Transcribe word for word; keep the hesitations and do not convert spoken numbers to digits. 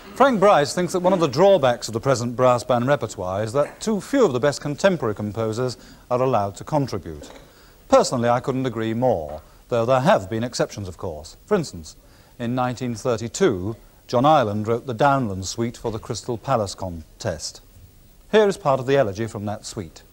Frank Bryce thinks that one of the drawbacks of the present brass band repertoire is that too few of the best contemporary composers are allowed to contribute. Personally, I couldn't agree more, though there have been exceptions, of course. For instance, in nineteen thirty-two, John Ireland wrote the Downland Suite for the Crystal Palace contest. Here is part of the elegy from that suite.